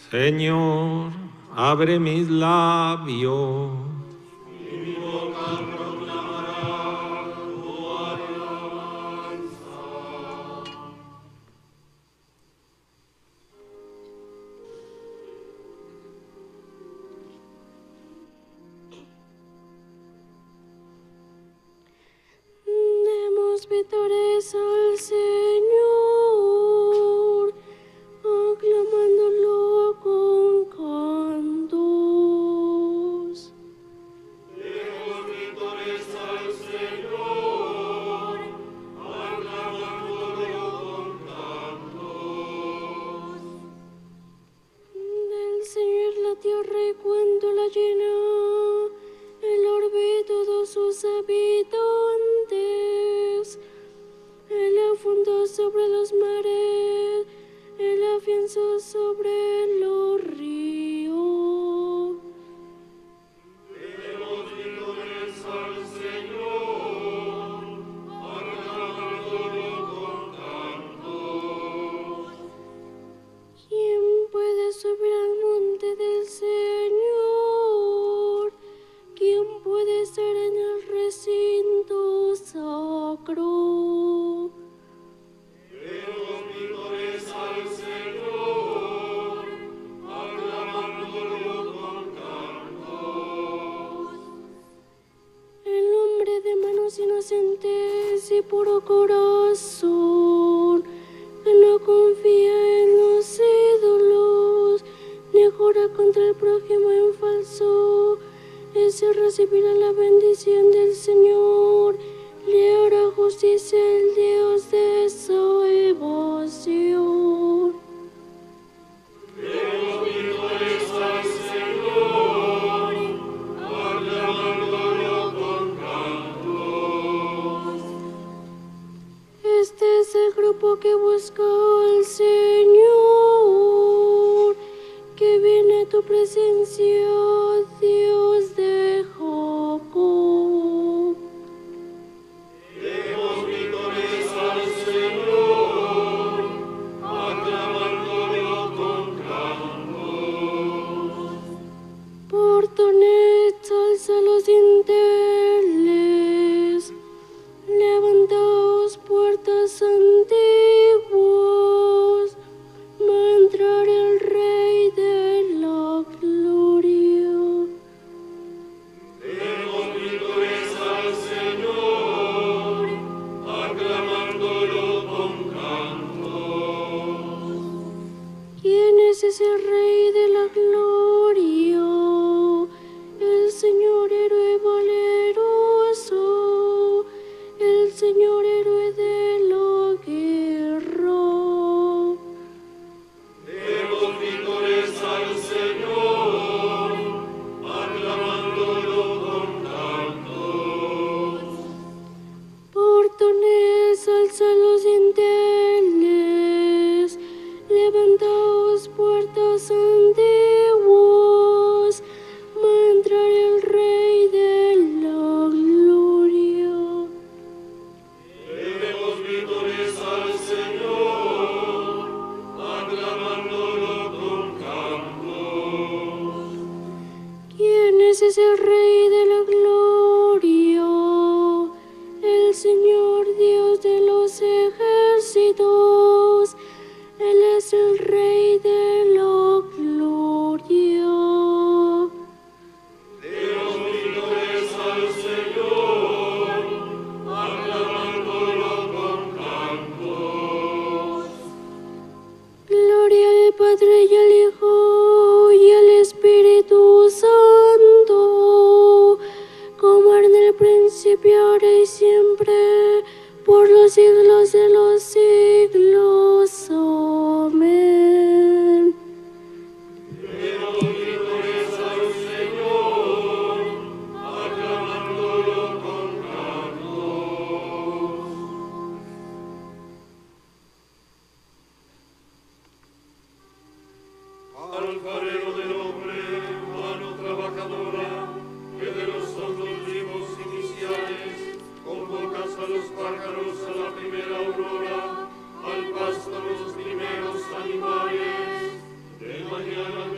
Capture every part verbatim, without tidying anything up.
Señor, abre mis labios. Y mi boca proclamará tu alabanza. Demos vítores al Señor, aclamándolo con cantos. Demos vítores al Señor, aclamándolo con cantos. Del Señor la tierra y cuanto la llena, el orbe y todos sus habitantes. Él la fundó sobre los mares, Él la afianzó sobre los ríos. Demos vítores al Señor, aclamándolo con cantos. ¿Quién puede subir al monte del Señor? ¿Quién puede estar en el recinto sacro? Demos vítores al Señor, aclamándolo con cantos. El hombre de manos inocentes y puro corazón, que no confía en los ídolos, ni jura contra el prójimo en falso, ese recibirá la bendición del Señor, le hará justicia el Dios de salvación. Demos vítores al Señor, aclamándolo con cantos. Este es el grupo que busca al Señor, que viene a tu presencia, Dios de Jacob. Demos vítores al Señor, aclamándolo con cantos. Portones, alza los dinteles, levantaos puertas antiguas, va a entrar el Rey de la Gloria. Demos vítores al Señor, aclamándolo con cantos. ¿Quién es ese Rey de la Gloria? El Señor héroe valeroso, el Señor héroe de la guerra. Demos vítores al Señor, aclamándolo con cantos. Portones, alza los dinteles, levantaos puertas antiguas, va a entrar el Rey de la Gloria. Demos vítores al Señor, aclamándolo con cantos. ¿Quién es ese Rey de la Gloria? El Señor Dios de los ejércitos, Él es el Rey de la Gloria. Demos vítores al Señor, aclamándolo con cantos. Gloria al Padre y al Hijo y al Espíritu Santo, como era en el principio, ahora y siempre, por los siglos de los siglos. Amén. Demos vítores al Señor, aclamándolo con cantos. Alfarero del hombre, mano trabajadora, que de los ojos vivos iniciales convocas a los pájaros a la primera aurora, al pasto los primeros animales, de mañana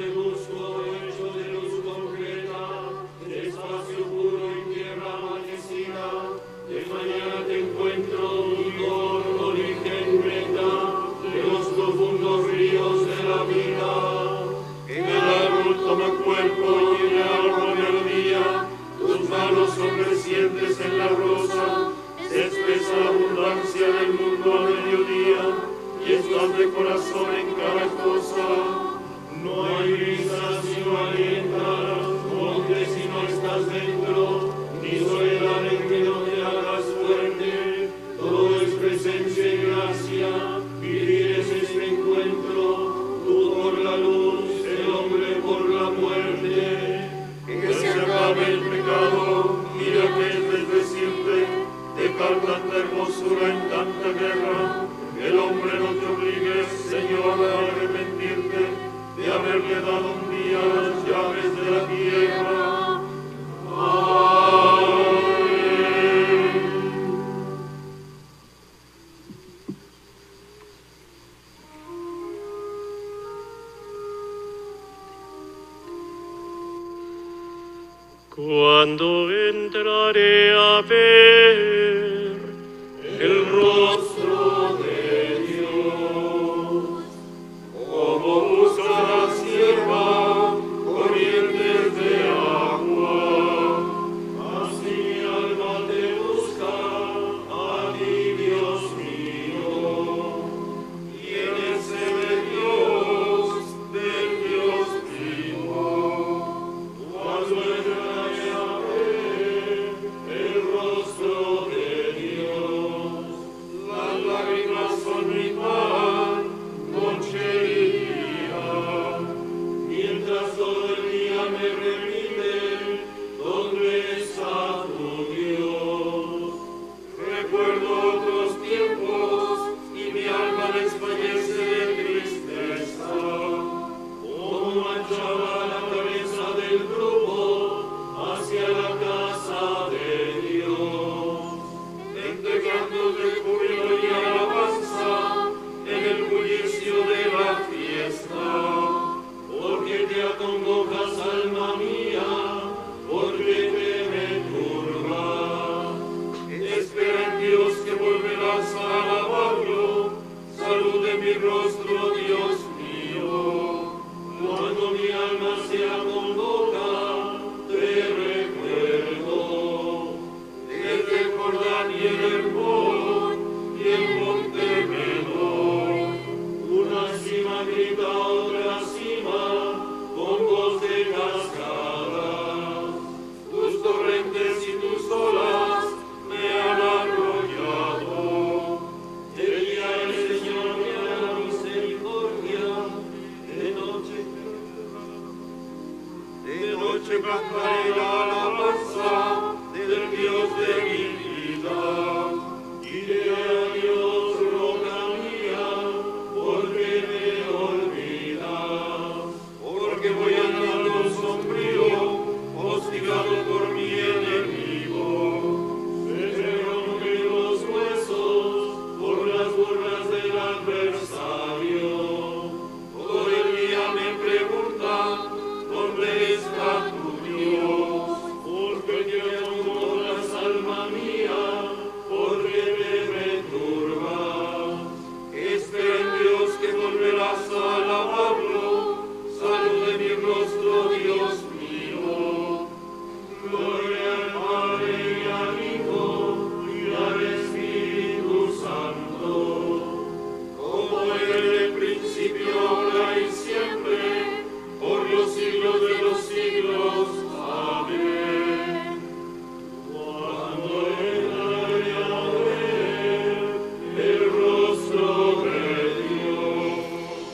Cuando entraré a ver el rostro de Dios, como busca la sierva corrientes de agua, así mi alma te busca, a ti Dios mío, y en ese de Dios, del Dios vivo, cuando entraré a ver el rostro de Dios, las lágrimas son mi pan, noche y día, mientras todo el día me repite, ¿dónde está tu Dios? Recuerdo otros tiempos y mi alma desfallece de tristeza, como marchaba la cabeza del grupo hacia la casa de Dios, entre cantos de júbilo y alabanza, en el bullicio de la fiesta, porque te acongojas, alma mía, porque te me turba. Espera en Dios que volverás a alabarlo, salud de mi rostro, Dios mío, cuando mi alma se acongoja, te recuerdo, desde el Jordán y el Hermón y el monte Menor, una cima grita a otra cima con voz de cascadas, tus torrentes y tus olas me han arrollado. De día el Señor me hará misericordia, de noche, de noche cantaré la alabanza del Dios de mi vida. Diré a Dios, roca mía, porque me olvidas, porque voy andando sombrío, hostigado por mi enemigo. Se me rompen los huesos por las burlas del adversario. Todo el día me preguntan, ¿dónde está tu Dios? Porque te acongojas, alma mía, porque me perturba. Espera en Dios que volverás a alabarlo, salud de mi rostro, Dios mío. Gloria al Padre y al Hijo y al Espíritu Santo, como era en el principio, ahora y siempre, por los siglos de los siglos. Amén. Cuando entraré a ver el rostro de Dios,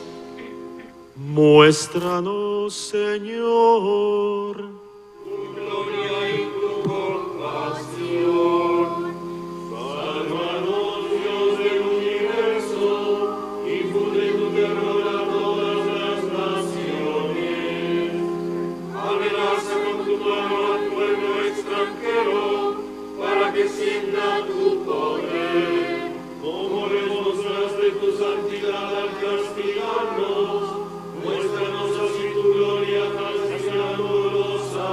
Muéstranos, Señor, tu gloria y tu compasión. Sálvanos, Dios del universo, infunde tu terror a todas las naciones. Amenaza con tu mano al pueblo extranjero, para que sienta tu poder. Como le mostraste tu santidad al castigarnos, muéstranos así tu gloria castigándolos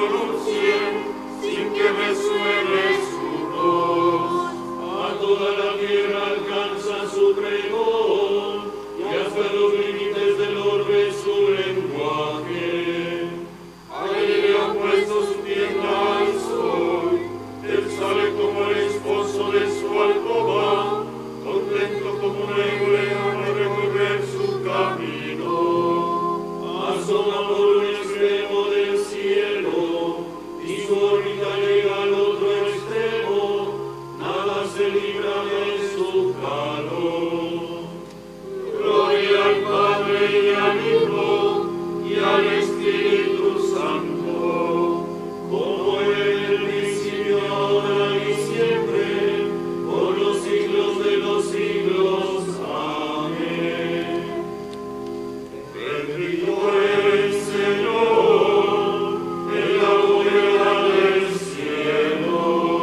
pronuncien, sin que resuene su voz. A toda la tierra alcanza su pregón, y hasta los límites del orbe su lenguaje. Ahí le han puesto su tienda al sol, él sale como el esposo de su alcoba, contento como un león de recorrer su camino. Asoma por un extremo del cielo, y su órbita llega al otro extremo, nada se libra de su calor. Gloria al Padre y al Hijo y al Espíritu Santo, como en el principio, ahora y siempre, por los siglos de los siglos. Amén. Bendito el Señor en la bóveda del cielo.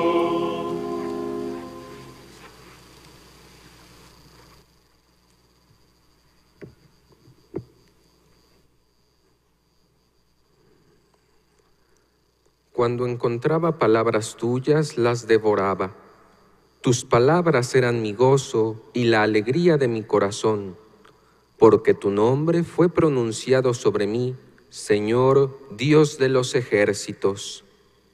Cuando encontraba palabras tuyas, las devoraba. Tus palabras eran mi gozo y la alegría de mi corazón, porque tu nombre fue pronunciado sobre mí, Señor, Dios de los ejércitos.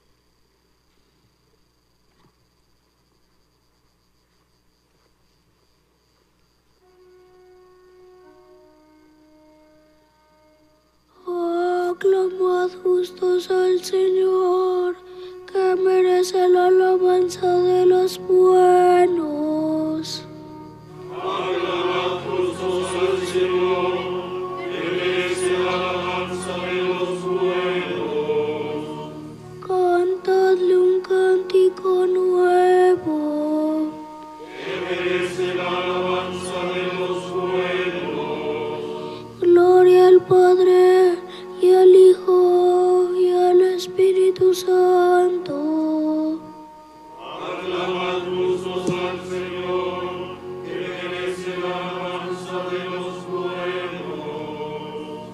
Aclamad justos al Señor, que merece la alabanza de los buenos. Aclamad justos al Señor, que merece la alabanza de los buenos. Cantadle un cántico nuevo. Que merece la alabanza de los buenos. Gloria al Padre y al Hijo y al Espíritu Santo. Aclamad justos al Señor, que merece la alabanza de los buenos.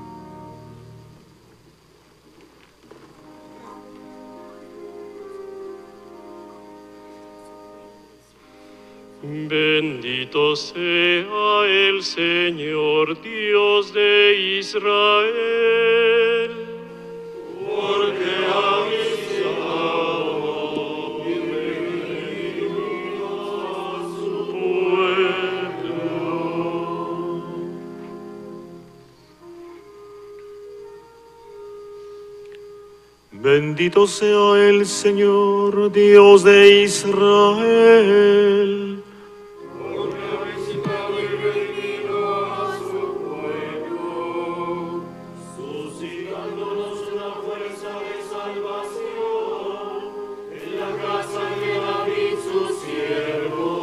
Bendito sea el Señor, Dios de Israel, Porque ha visitado y redimido a su pueblo. Bendito sea el Señor, Dios de Israel, Porque ha visitado y redimido a su pueblo, suscitándonos una fuerza de salvación en la casa de David su siervo.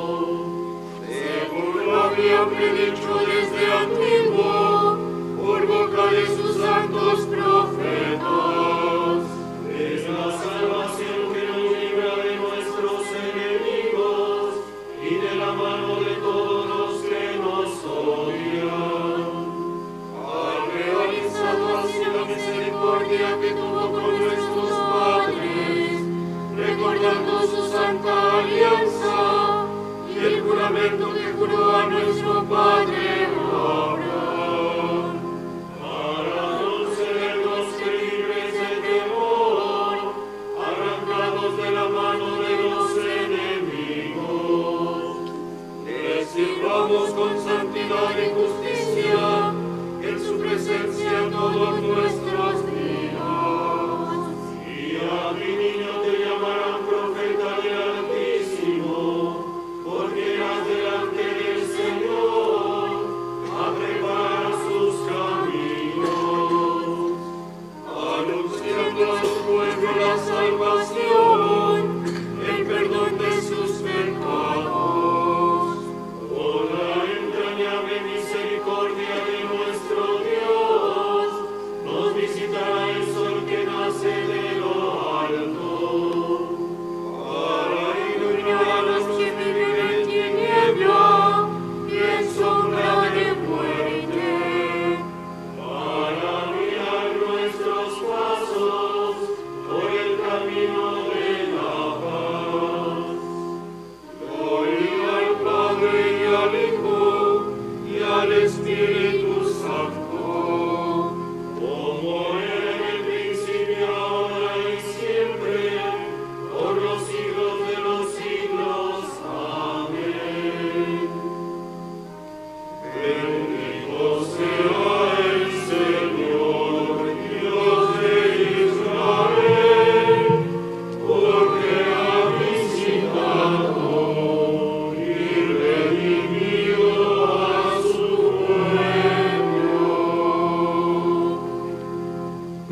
Según lo había predicho desde antiguo, por boca de sus santos profetas, es la salvación que nos libra de nuestros enemigos y de la mano de todos los que nos odian. Ha realizado así la misericordia que tuvo con nuestros padres, recordando su santa alianza y el juramento que juró a nuestro padre Abraham, para concedernos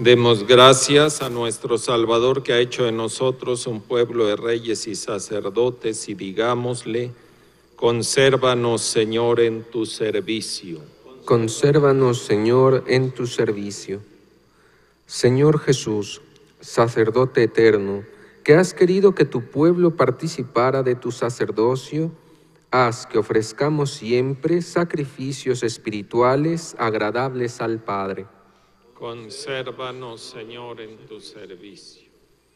Demos gracias a nuestro Salvador que ha hecho de nosotros un pueblo de reyes y sacerdotes y digámosle: consérvanos, Señor, en tu servicio. Consérvanos, Señor, en tu servicio. Señor Jesús, sacerdote eterno, que has querido que tu pueblo participara de tu sacerdocio, haz que ofrezcamos siempre sacrificios espirituales agradables al Padre. Consérvanos, Señor, en tu servicio.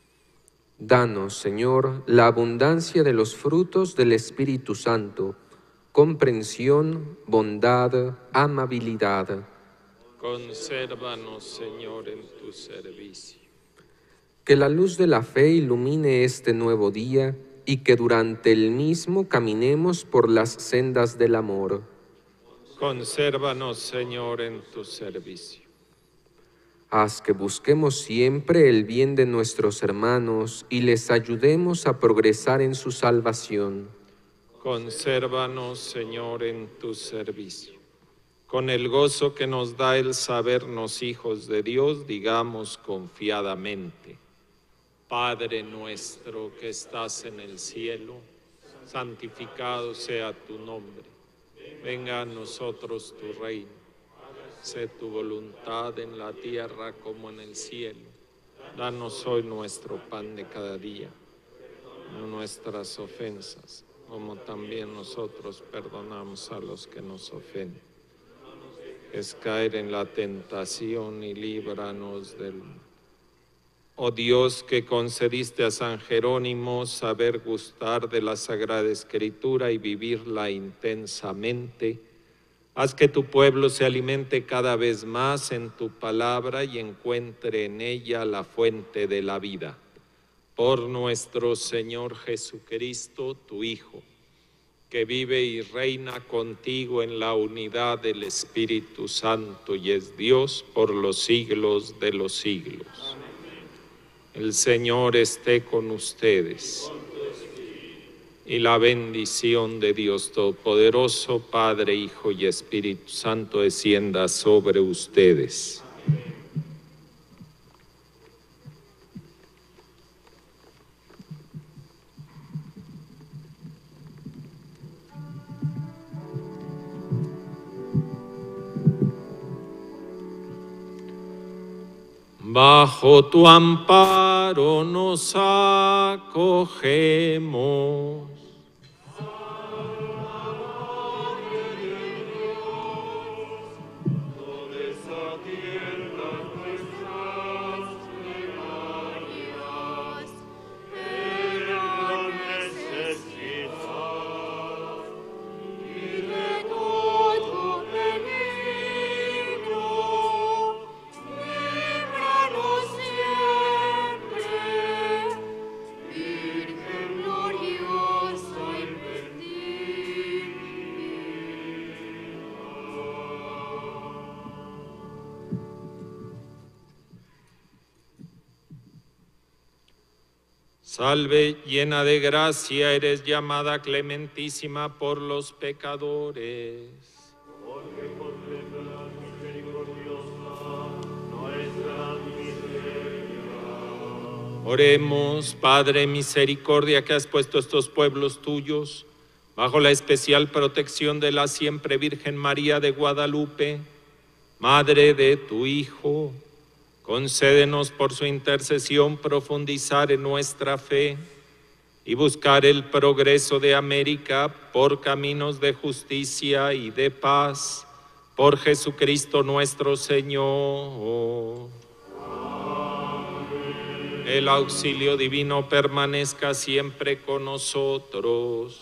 Danos, Señor, la abundancia de los frutos del Espíritu Santo, comprensión, bondad, amabilidad. Consérvanos, Señor, en tu servicio. Que la luz de la fe ilumine este nuevo día y que durante el mismo caminemos por las sendas del amor. Consérvanos, Señor, en tu servicio. Haz que busquemos siempre el bien de nuestros hermanos y les ayudemos a progresar en su salvación. Consérvanos, Señor, en tu servicio. Con el gozo que nos da el sabernos hijos de Dios, digamos confiadamente: Padre nuestro que estás en el cielo, santificado sea tu nombre. Venga a nosotros tu reino. Sé tu voluntad en la tierra como en el cielo. Danos hoy nuestro pan de cada día. No nuestras ofensas, como también nosotros perdonamos a los que nos ofenden. Es caer en la tentación y líbranos del mal. Oh Dios, que concediste a San Jerónimo saber gustar de la Sagrada Escritura y vivirla intensamente, haz que tu pueblo se alimente cada vez más en tu palabra y encuentre en ella la fuente de la vida. Por nuestro Señor Jesucristo, tu Hijo, que vive y reina contigo en la unidad del Espíritu Santo y es Dios por los siglos de los siglos. El Señor esté con ustedes. Y la bendición de Dios Todopoderoso, Padre, Hijo y Espíritu Santo, descienda sobre ustedes. Bajo tu amparo nos acogemos. Salve, llena de gracia, eres llamada clementísima por los pecadores. Porque contemplas misericordiosa nuestra miseria. Oremos, Padre misericordia, que has puesto estos pueblos tuyos bajo la especial protección de la siempre Virgen María de Guadalupe, Madre de tu Hijo. Concédenos por su intercesión profundizar en nuestra fe y buscar el progreso de América por caminos de justicia y de paz, por Jesucristo nuestro Señor. Amén. El auxilio divino permanezca siempre con nosotros.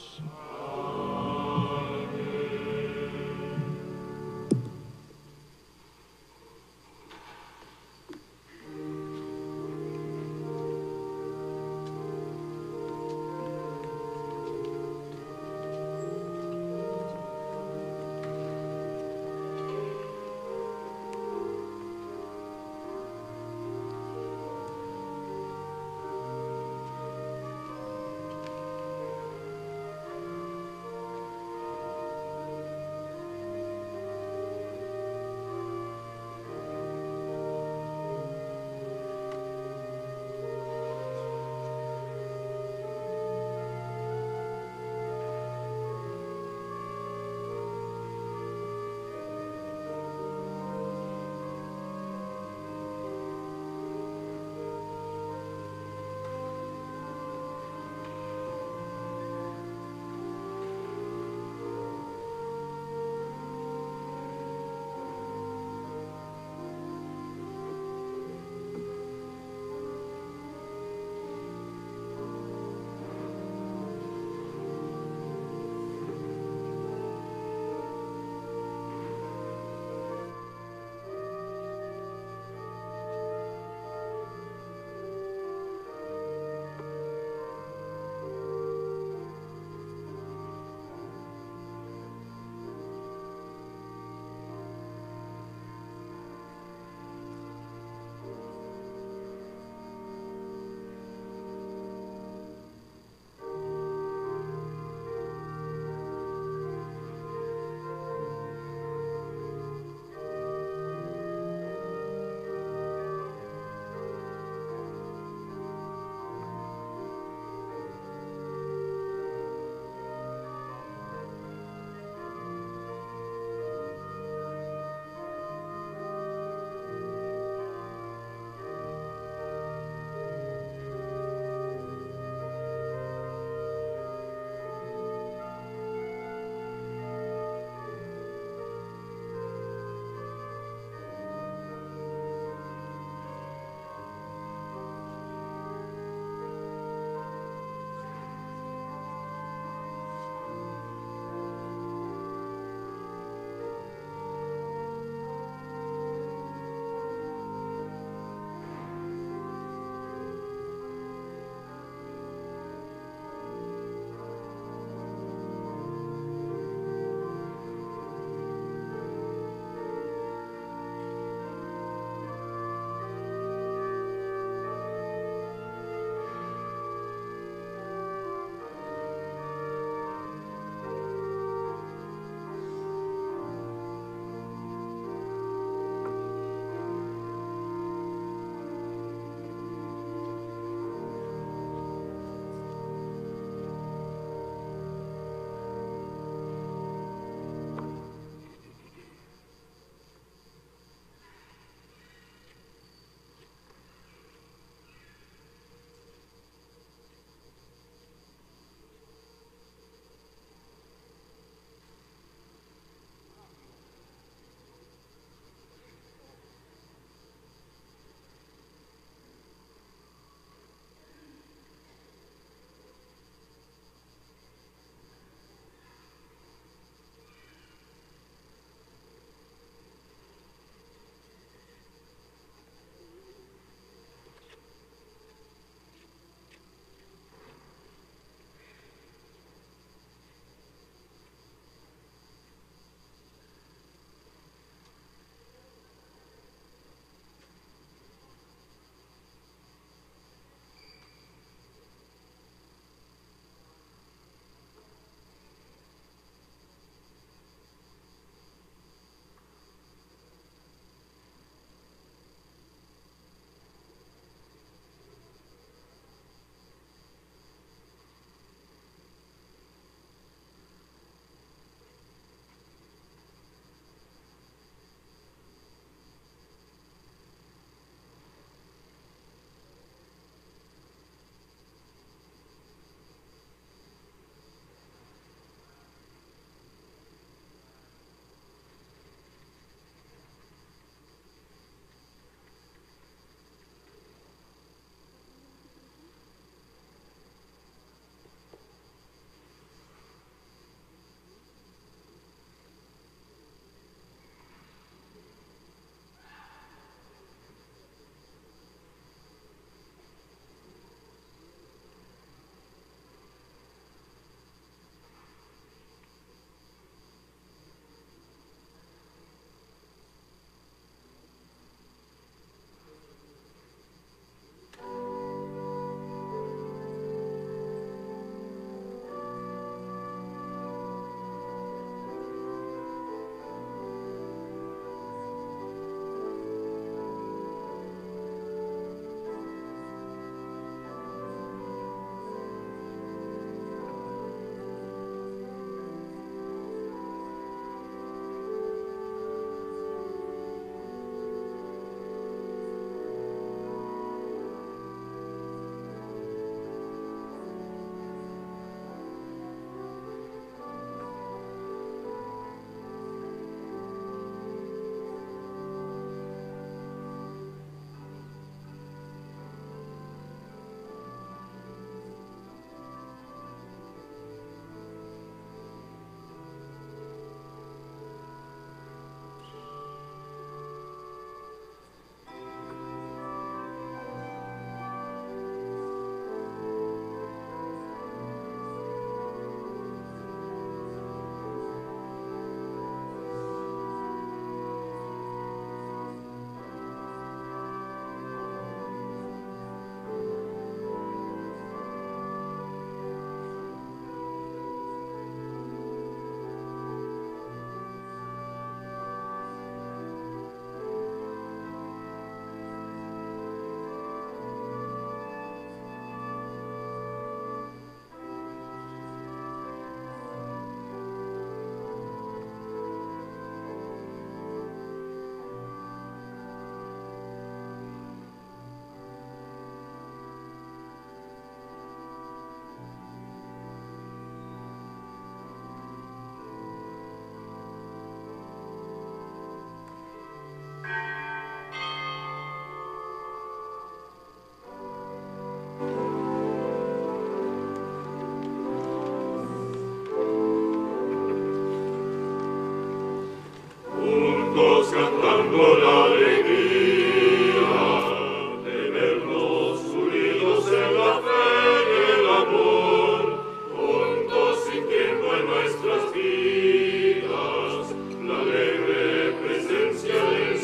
juntos cantando la alegría de vernos unidos en la fe y el amor, juntos sintiendo en nuestras vidas la alegre presencia del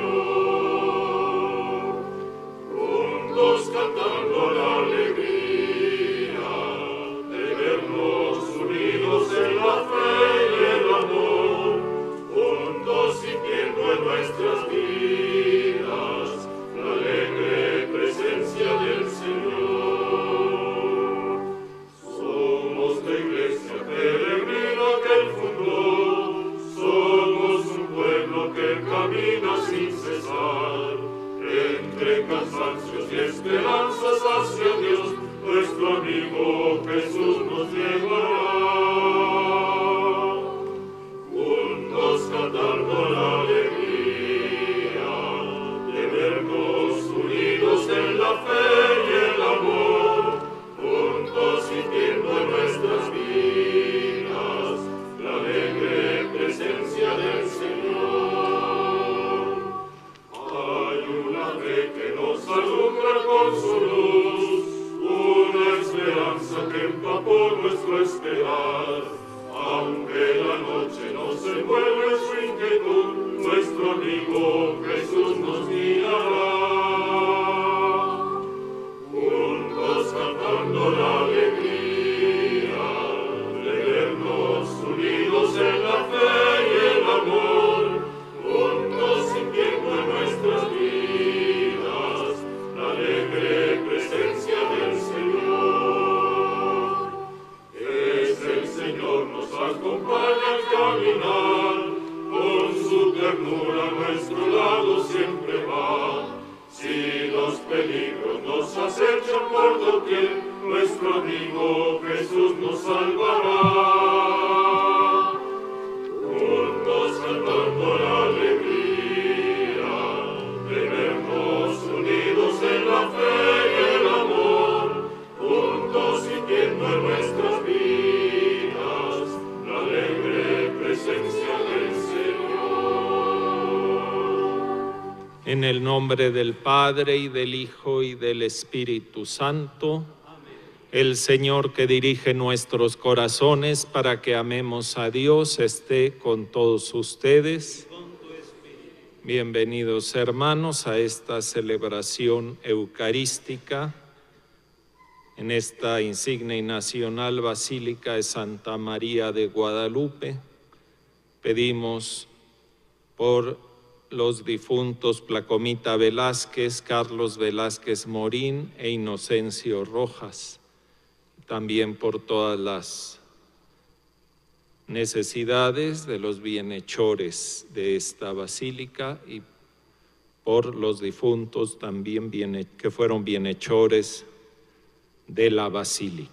Señor, juntos cantando la alegría de vernos unidos en la fe y el amor, juntos sintiendo en nuestras vidas la alegre presencia del Señor. Somos la iglesia peregrina que Él fundó, somos un pueblo que camina sin cesar, entre cansancios y esperanzas hacia Dios, nuestro amigo Jesús nos llevará. Juntos cantando la alegría de vernos unidos en la fe y el amor, juntos sintiendo en nuestras vidas la alegre presencia del Señor. Hay una fe que nos alumbra con su luz, una esperanza que empapó nuestro esperar. Aunque la noche nos envuelve en su inquietud, nuestro amigo Jesús nos guiará. Juntos cantando la alegría de vernos unidos en la fe y el amor, juntos sintiendo en nuestras vidas la alegre presencia del Señor. Es el Señor nos acompaña al caminar, con su ternura a nuestro lado siempre va. Si los peligros nos acechan por doquier, nuestro amigo Jesús nos salvará. Juntos cantando la alegría de vernos unidos en la fe y el amor, juntos sintiendo en nuestras vidas la alegre presencia del Señor. En el nombre del Padre, y del Hijo, y del Espíritu Santo. El Señor que dirige nuestros corazones para que amemos a Dios esté con todos ustedes. Bienvenidos, hermanos, a esta celebración eucarística en esta insigne y nacional Basílica de Santa María de Guadalupe. Pedimos por los difuntos Placomita Velázquez, Carlos Velázquez Morín e Inocencio Rojas, también por todas las necesidades de los bienhechores de esta basílica y por los difuntos también bien, que fueron bienhechores de la basílica.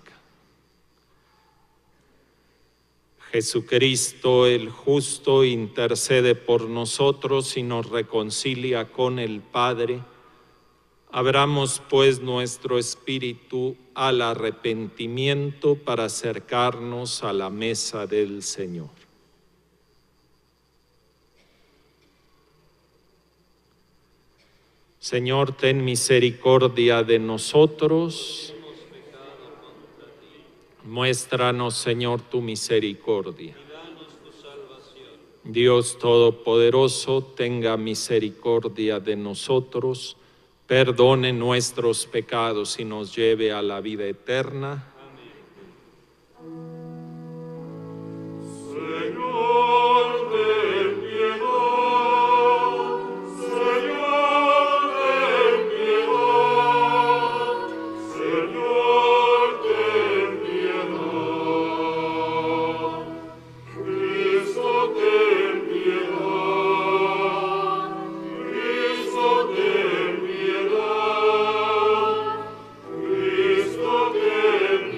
Jesucristo el justo intercede por nosotros y nos reconcilia con el Padre. Abramos pues nuestro espíritu al arrepentimiento para acercarnos a la mesa del Señor. Señor, ten misericordia de nosotros. Muéstranos, Señor, tu misericordia. Dios Todopoderoso, tenga misericordia de nosotros, perdone nuestros pecados y nos lleve a la vida eterna. Señor, ten piedad. Señor, ten piedad. Señor, ten piedad. Cristo, ten piedad. Cristo, ten piedad. Cristo, ten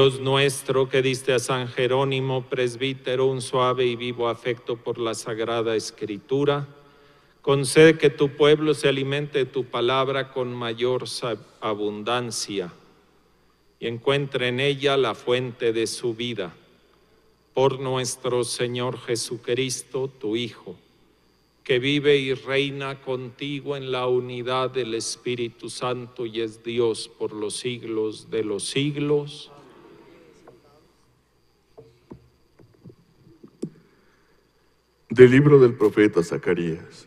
Dios nuestro, que diste a San Jerónimo, presbítero, un suave y vivo afecto por la Sagrada Escritura, concede que tu pueblo se alimente de tu palabra con mayor abundancia y encuentre en ella la fuente de su vida. Por nuestro Señor Jesucristo, tu Hijo, que vive y reina contigo en la unidad del Espíritu Santo y es Dios por los siglos de los siglos. Del libro del profeta Zacarías.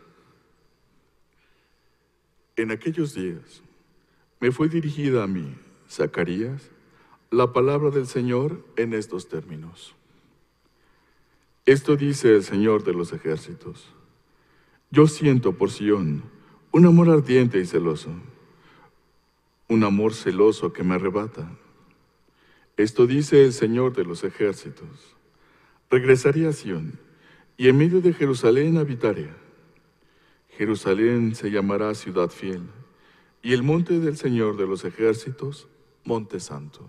En aquellos días me fue dirigida a mí, Zacarías, la palabra del Señor en estos términos. Esto dice el Señor de los ejércitos: yo siento por Sión un amor ardiente y celoso, un amor celoso que me arrebata. Esto dice el Señor de los ejércitos: regresaré a Sión y en medio de Jerusalén habitaré. Jerusalén se llamará ciudad fiel, y el monte del Señor de los ejércitos, monte santo.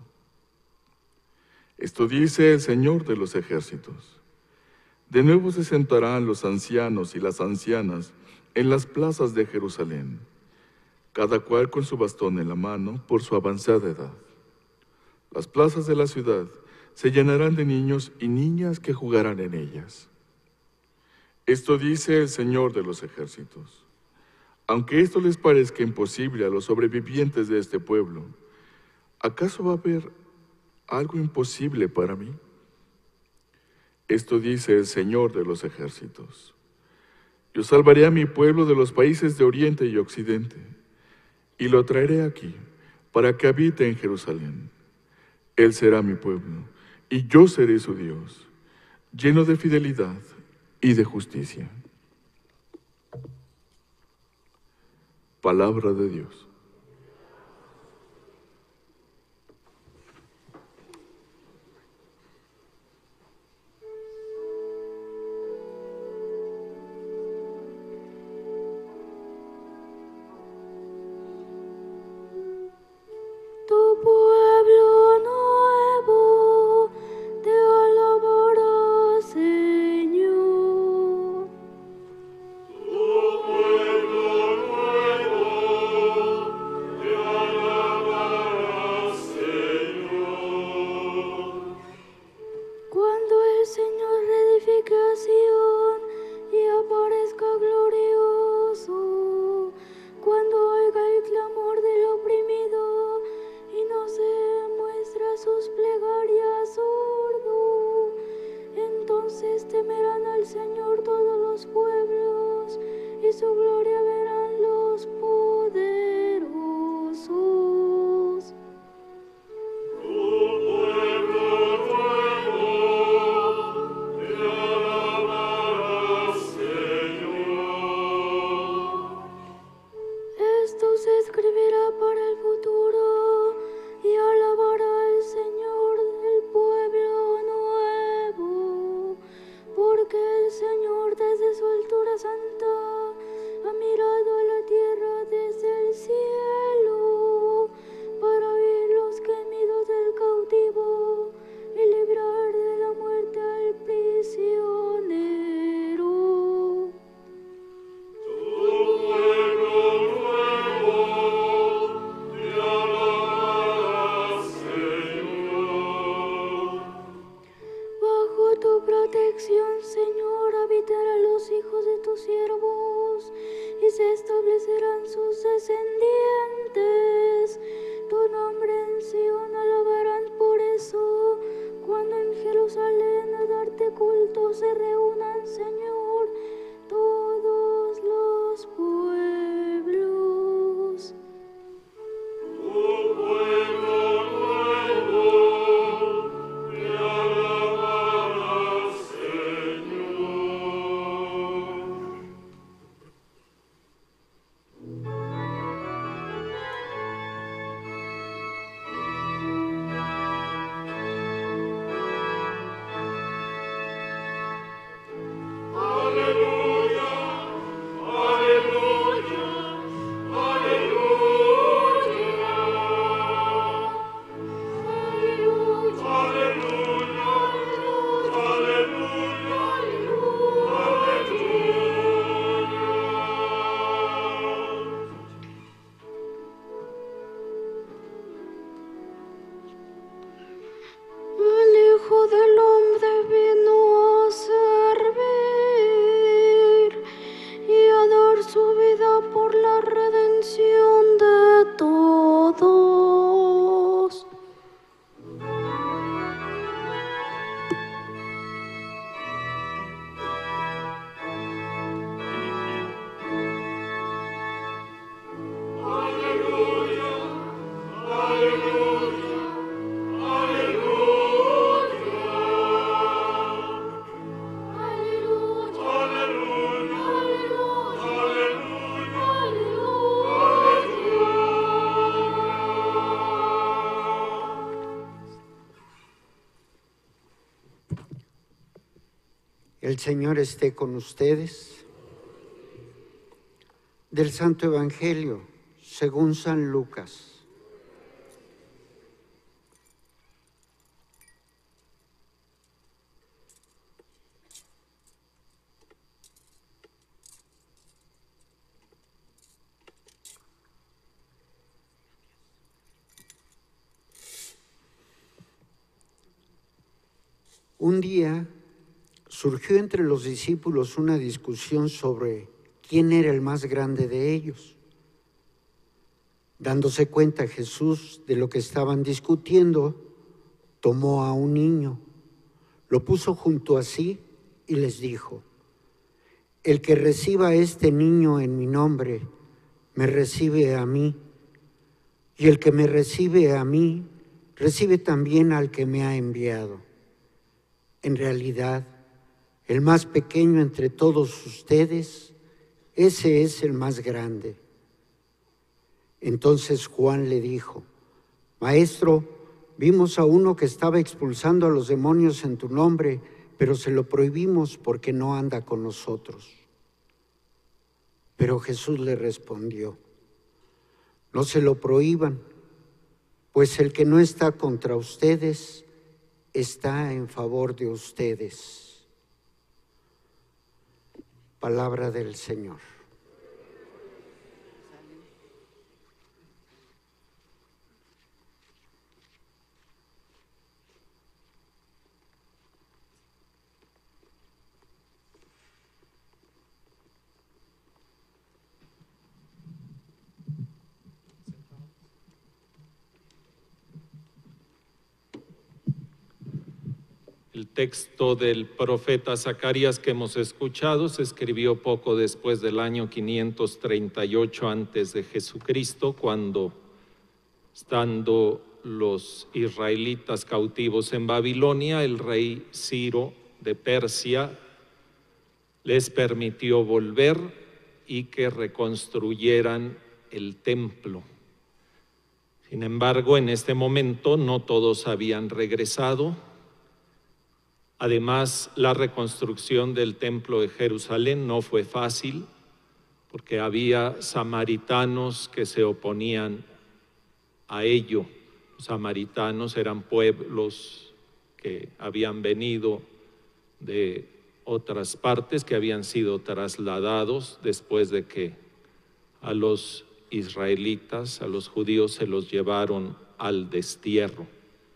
Esto dice el Señor de los ejércitos: de nuevo se sentarán los ancianos y las ancianas en las plazas de Jerusalén, cada cual con su bastón en la mano por su avanzada edad. Las plazas de la ciudad se llenarán de niños y niñas que jugarán en ellas. Esto dice el Señor de los ejércitos: aunque esto les parezca imposible a los sobrevivientes de este pueblo, ¿acaso va a haber algo imposible para mí? Esto dice el Señor de los ejércitos: yo salvaré a mi pueblo de los países de Oriente y Occidente, y lo traeré aquí, para que habite en Jerusalén. Él será mi pueblo, y yo seré su Dios, lleno de fidelidad y de justicia. Palabra de Dios. Tu pueblo nuevo te alabará, Señor. Tu pueblo nuevo te alabará, Señor. Cuando el Señor reedifique a Sión y aparezca glorioso, cuando oiga el clamor del oprimido y no se muestra sus plegarias sordo, entonces temerán al Señor todos los pueblos y su gloria verán los poderosos. Tu pueblo nuevo te alabará, Señor. Esto se escribirá para el futuro y alabará al Señor del pueblo nuevo, porque el Señor desde su altura santa ha mirado a la tierra desde el cielo para oír los gemidos del cautivo y librar de la muerte al prisionero. Tu pueblo nuevo te alabará, Señor. Bajo tu protección, Señor, habitarán los hijos de tus siervos y se establecerán sus descendientes. Tu nombre en Sion alabarán por eso, cuando en Jerusalén a darte culto se reúnan, Señor, todos los pueblos. Tu pueblo nuevo te alabará, Señor. Alleluia. Hijo del Hombre vino a servir y a dar su vida por la redención de todos. El Señor esté con ustedes. Del Santo Evangelio, según San Lucas. Un día surgió entre los discípulos una discusión sobre quién era el más grande de ellos. Dándose cuenta Jesús de lo que estaban discutiendo, tomó a un niño, lo puso junto a sí y les dijo: el que reciba a este niño en mi nombre, me recibe a mí, y el que me recibe a mí, recibe también al que me ha enviado. En realidad, el más pequeño entre todos ustedes, ese es el más grande. Entonces Juan le dijo: Maestro, vimos a uno que estaba expulsando a los demonios en tu nombre, pero se lo prohibimos porque no anda con nosotros. Pero Jesús le respondió: no se lo prohíban, pues el que no está contra ustedes, está en favor de ustedes. Palabra del Señor. El texto del profeta Zacarías que hemos escuchado se escribió poco después del año quinientos treinta y ocho antes de Jesucristo, cuando, estando los israelitas cautivos en Babilonia, el rey Ciro de Persia les permitió volver y que reconstruyeran el templo. Sin embargo, en este momento no todos habían regresado. Además, la reconstrucción del templo de Jerusalén no fue fácil, porque había samaritanos que se oponían a ello. Los samaritanos eran pueblos que habían venido de otras partes, que habían sido trasladados después de que a los israelitas, a los judíos, se los llevaron al destierro.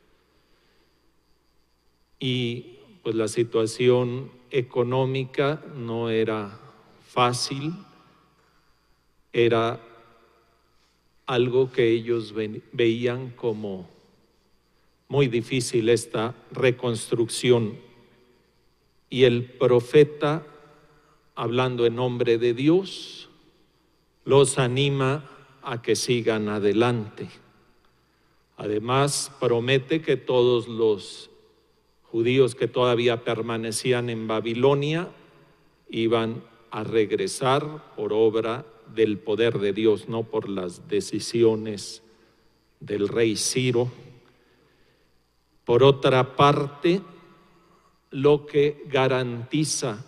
Y pues la situación económica no era fácil, era algo que ellos ve, veían como muy difícil esta reconstrucción. Y el profeta, hablando en nombre de Dios, los anima a que sigan adelante. Además, promete que todos los judíos que todavía permanecían en Babilonia iban a regresar por obra del poder de Dios, no por las decisiones del rey Ciro. Por otra parte, lo que garantiza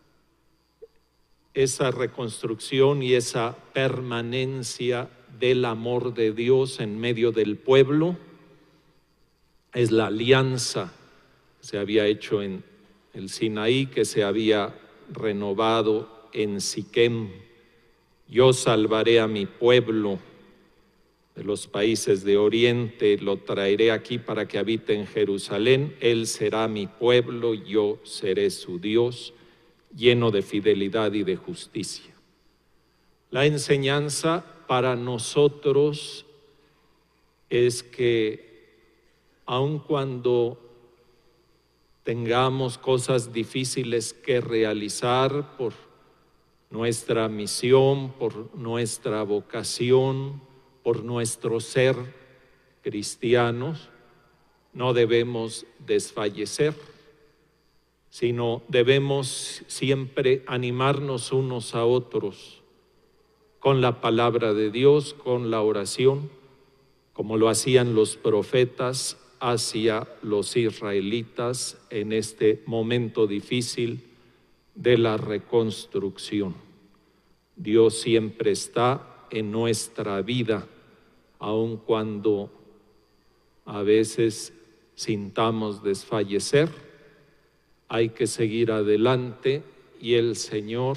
esa reconstrucción y esa permanencia del amor de Dios en medio del pueblo es la alianza que se había hecho en el Sinaí, que se había renovado en Siquem. Yo salvaré a mi pueblo, de los países de Oriente, lo traeré aquí para que habite en Jerusalén. Él será mi pueblo, yo seré su Dios, lleno de fidelidad y de justicia. La enseñanza para nosotros es que aun cuando tengamos cosas difíciles que realizar por nuestra misión, por nuestra vocación, por nuestro ser cristianos, no debemos desfallecer, sino debemos siempre animarnos unos a otros con la palabra de Dios, con la oración, como lo hacían los profetas hacia los israelitas en este momento difícil de la reconstrucción. Dios siempre está en nuestra vida, aun cuando a veces sintamos desfallecer. Hay que seguir adelante y el Señor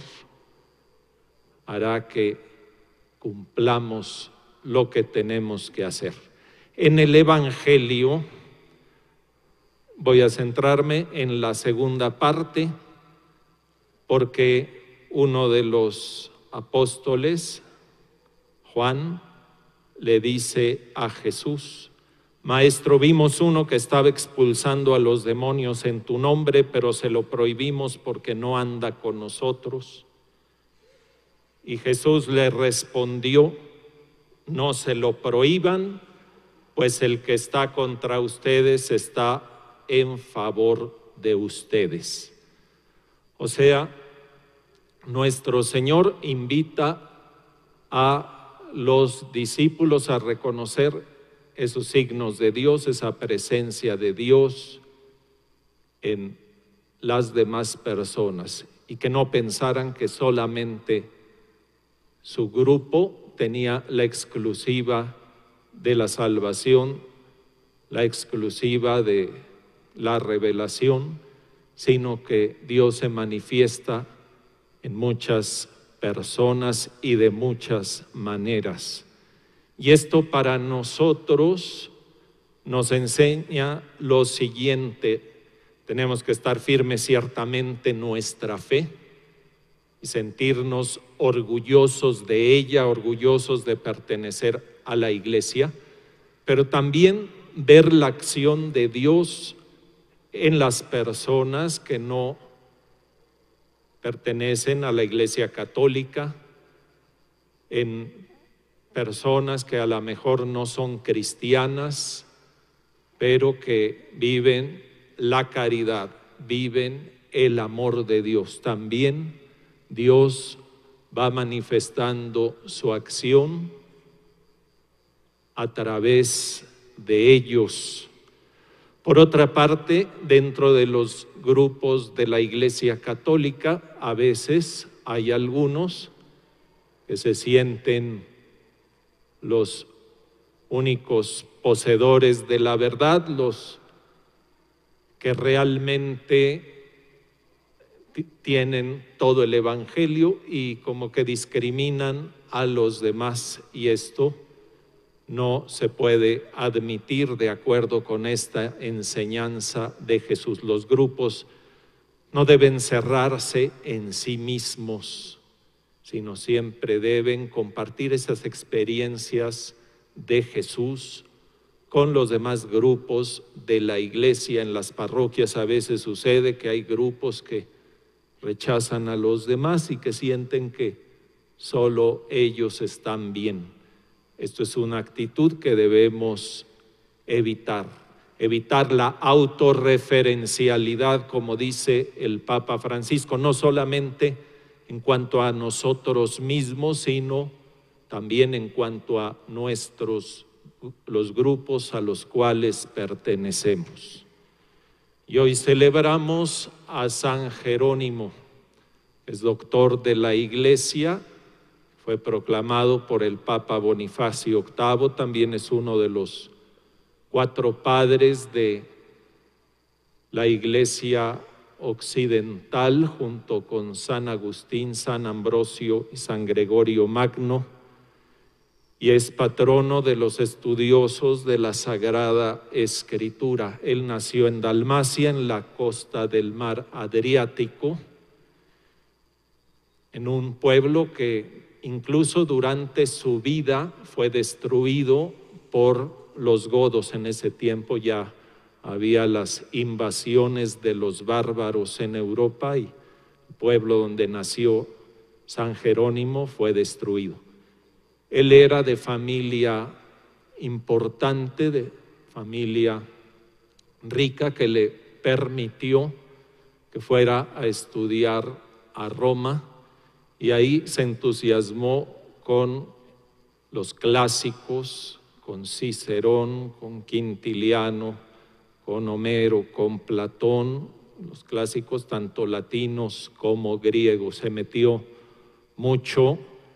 hará que cumplamos lo que tenemos que hacer. En el Evangelio voy a centrarme en la segunda parte, porque uno de los apóstoles, Juan, le dice a Jesús: Maestro, vimos uno que estaba expulsando a los demonios en tu nombre, pero se lo prohibimos porque no anda con nosotros. Y Jesús le respondió: no se lo prohíban, pues el que está contra ustedes está en favor de ustedes. O sea, nuestro Señor invita a los discípulos a reconocer esos signos de Dios, esa presencia de Dios en las demás personas, y que no pensaran que solamente su grupo tenía la exclusiva de la salvación, la exclusiva de la revelación, sino que Dios se manifiesta en muchas personas y de muchas maneras. Y esto para nosotros nos enseña lo siguiente: tenemos que estar firmes ciertamente en nuestra fe y sentirnos orgullosos de ella, orgullosos de pertenecer a la iglesia, pero también ver la acción de Dios en las personas que no pertenecen a la Iglesia Católica, en personas que a lo mejor no son cristianas, pero que viven la caridad, viven el amor de Dios. También Dios va manifestando su acción a través de ellos. Por otra parte, dentro de los grupos de la Iglesia Católica, a veces hay algunos que se sienten los únicos poseedores de la verdad, los que realmente tienen todo el Evangelio y como que discriminan a los demás, y esto no se puede admitir de acuerdo con esta enseñanza de Jesús. Los grupos no deben cerrarse en sí mismos, sino siempre deben compartir esas experiencias de Jesús con los demás grupos de la iglesia. En las parroquias a veces sucede que hay grupos que rechazan a los demás y que sienten que solo ellos están bien. Esto es una actitud que debemos evitar, evitar la autorreferencialidad, como dice el Papa Francisco, no solamente en cuanto a nosotros mismos, sino también en cuanto a nuestros, los grupos a los cuales pertenecemos. Y hoy celebramos a San Jerónimo, es doctor de la Iglesia. Fue proclamado por el Papa Bonifacio octavo, también es uno de los cuatro padres de la Iglesia occidental, junto con San Agustín, San Ambrosio y San Gregorio Magno. y es patrono de los estudiosos de la Sagrada Escritura. Él nació en Dalmacia, en la costa del mar Adriático, en un pueblo que incluso durante su vida fue destruido por los godos. En ese tiempo ya había las invasiones de los bárbaros en Europa y el pueblo donde nació San Jerónimo fue destruido. Él era de familia importante, de familia rica, que le permitió que fuera a estudiar a Roma, y ahí se entusiasmó con los clásicos, con Cicerón, con Quintiliano, con Homero, con Platón, los clásicos tanto latinos como griegos. Se metió mucho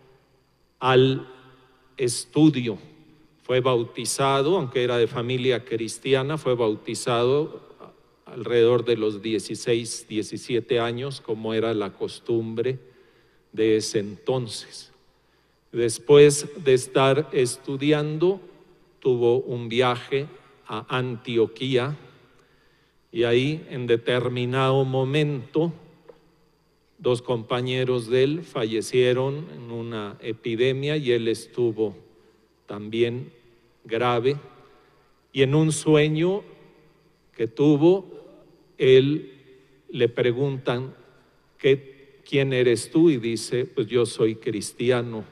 al estudio. Fue bautizado, aunque era de familia cristiana, fue bautizado alrededor de los dieciséis, diecisiete años, como era la costumbre de ese entonces. Después de estar estudiando, tuvo un viaje a Antioquía y ahí, en determinado momento, dos compañeros de él fallecieron en una epidemia y él estuvo también grave, y en un sueño que tuvo, él le preguntan, ¿qué, ¿quién eres tú? Y dice, pues yo soy cristiano.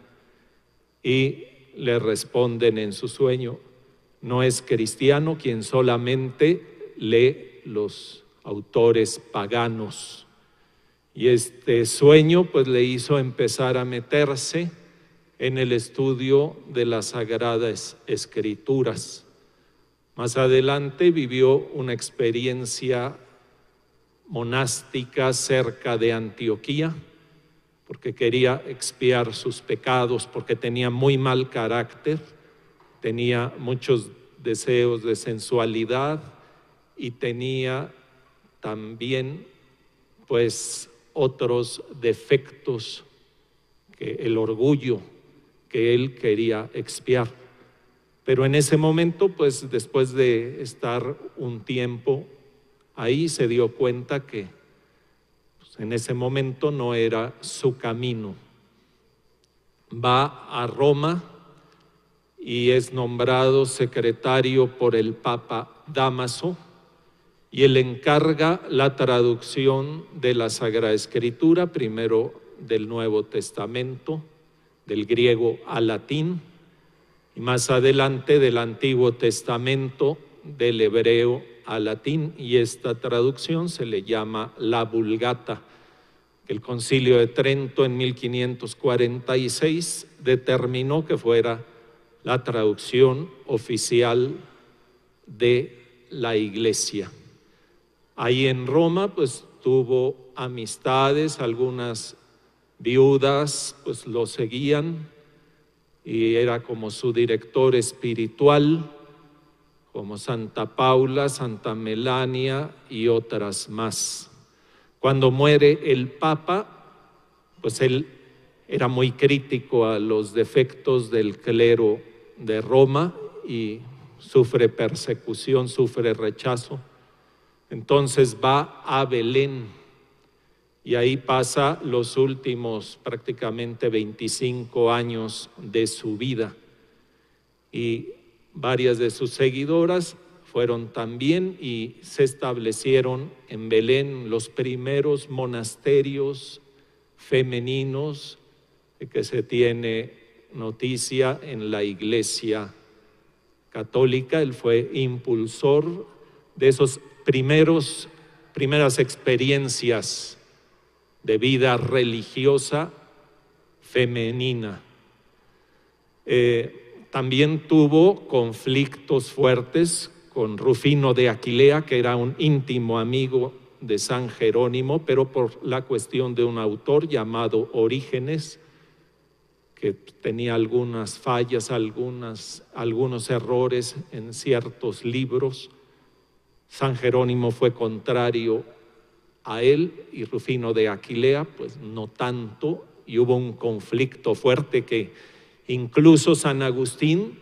Y le responden en su sueño, no es cristiano quien solamente lee los autores paganos. Y este sueño pues le hizo empezar a meterse en el estudio de las Sagradas Escrituras. Más adelante vivió una experiencia monástica cerca de Antioquía, porque quería expiar sus pecados, porque tenía muy mal carácter, tenía muchos deseos de sensualidad y tenía también pues otros defectos, que el orgullo que él quería expiar. Pero en ese momento, pues después de estar un tiempo ahí, se dio cuenta que pues, en ese momento no era su camino. Va a Roma y es nombrado secretario por el Papa Dámaso, y él encarga la traducción de la Sagrada Escritura, primero del Nuevo Testamento, del griego al latín, y más adelante del Antiguo Testamento, del hebreo al latín, y esta traducción se le llama la Vulgata, que el Concilio de Trento en mil quinientos cuarenta y seis determinó que fuera la traducción oficial de la Iglesia. Ahí en Roma pues tuvo amistades, algunas viudas pues lo seguían y era como su director espiritual, como Santa Paula, Santa Melania y otras más. Cuando muere el Papa, pues él era muy crítico a los defectos del clero de Roma y sufre persecución, sufre rechazo. Entonces va a Belén y ahí pasa los últimos prácticamente veinticinco años de su vida. Y varias de sus seguidoras fueron también y se establecieron en Belén los primeros monasterios femeninos de que se tiene noticia en la Iglesia Católica. Él fue impulsor de esos primeros, primeras experiencias de vida religiosa femenina. Eh, también tuvo conflictos fuertes con Rufino de Aquilea, que era un íntimo amigo de San Jerónimo, pero por la cuestión de un autor llamado Orígenes, que tenía algunas fallas, algunas, algunos errores en ciertos libros. San Jerónimo fue contrario a él y Rufino de Aquilea pues no tanto, y hubo un conflicto fuerte que Incluso San Agustín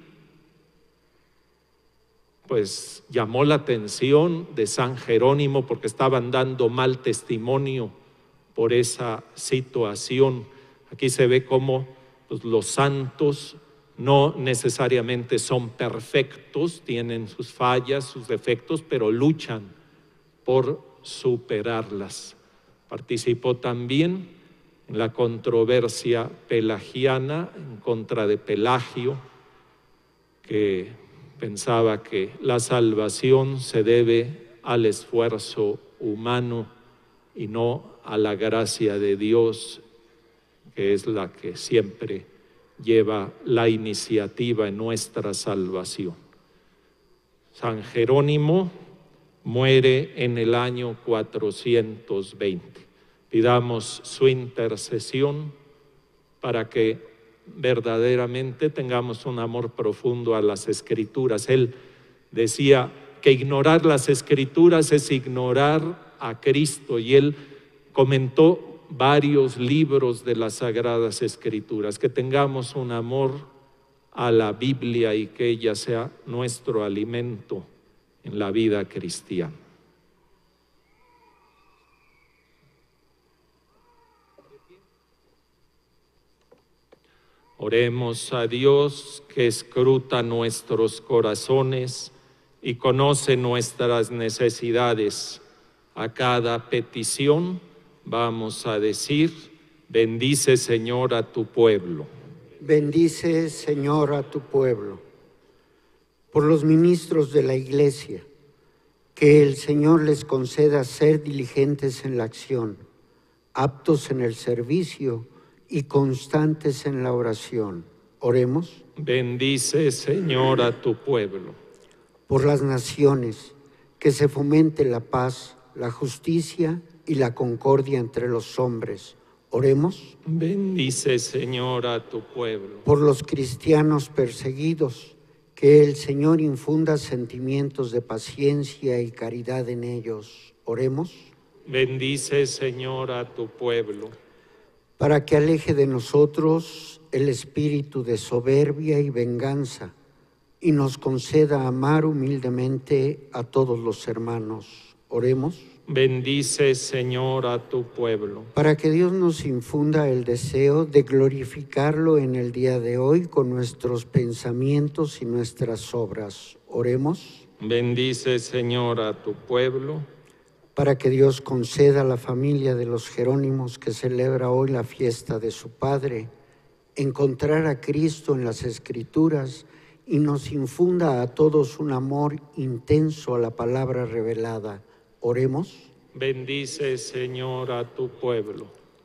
pues llamó la atención de San Jerónimo porque estaban dando mal testimonio por esa situación. Aquí se ve cómo pues, los santos no necesariamente son perfectos, tienen sus fallas, sus defectos, pero luchan por superarlas. Participó también en la controversia pelagiana en contra de Pelagio, que pensaba que la salvación se debe al esfuerzo humano y no a la gracia de Dios, que es la que siempre lleva la iniciativa en nuestra salvación. San Jerónimo muere en el año cuatrocientos veinte. Pidamos su intercesión para que verdaderamente tengamos un amor profundo a las Escrituras. Él decía que ignorar las Escrituras es ignorar a Cristo, y él comentó varios libros de las Sagradas Escrituras. Que tengamos un amor a la Biblia y que ella sea nuestro alimento en la vida cristiana. Oremos a Dios, que escruta nuestros corazones y conoce nuestras necesidades. A cada petición vamos a decir: bendice, Señor, a tu pueblo. Bendice, Señor, a tu pueblo. Por los ministros de la Iglesia, que el Señor les conceda ser diligentes en la acción, aptos en el servicio y constantes en la oración. Oremos. Bendice, Señor, a tu pueblo. Por las naciones, que se fomente la paz, la justicia y la concordia entre los hombres. Oremos. Bendice, Señor, a tu pueblo. Por los cristianos perseguidos, que el Señor infunda sentimientos de paciencia y caridad en ellos. Oremos. Bendice, Señor, a tu pueblo. Para que aleje de nosotros el espíritu de soberbia y venganza y nos conceda amar humildemente a todos los hermanos. Oremos. Bendice, Señor, a tu pueblo. Para que Dios nos infunda el deseo de glorificarlo en el día de hoy con nuestros pensamientos y nuestras obras. Oremos. Bendice, Señor, a tu pueblo. Para que Dios conceda a la familia de los Jerónimos que celebra hoy la fiesta de su Padre, encontrar a Cristo en las Escrituras y nos infunda a todos un amor intenso a la palabra revelada. Oremos. Bendice, Señor, a tu pueblo.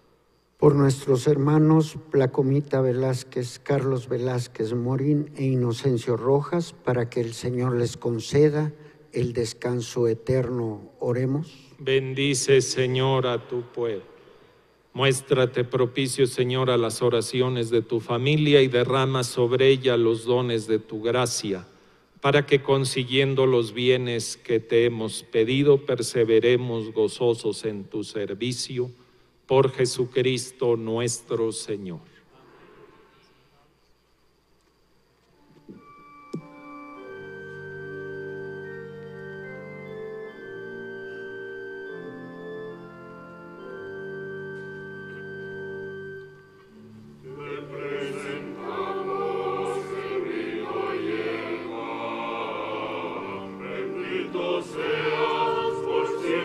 Por nuestros hermanos Placomita Velázquez, Carlos Velázquez Morín e Inocencio Rojas, para que el Señor les conceda el descanso eterno. Oremos. Bendice, Señor, a tu pueblo. Muéstrate propicio, Señor, a las oraciones de tu familia y derrama sobre ella los dones de tu gracia, para que consiguiendo los bienes que te hemos pedido, perseveremos gozosos en tu servicio, por Jesucristo nuestro Señor.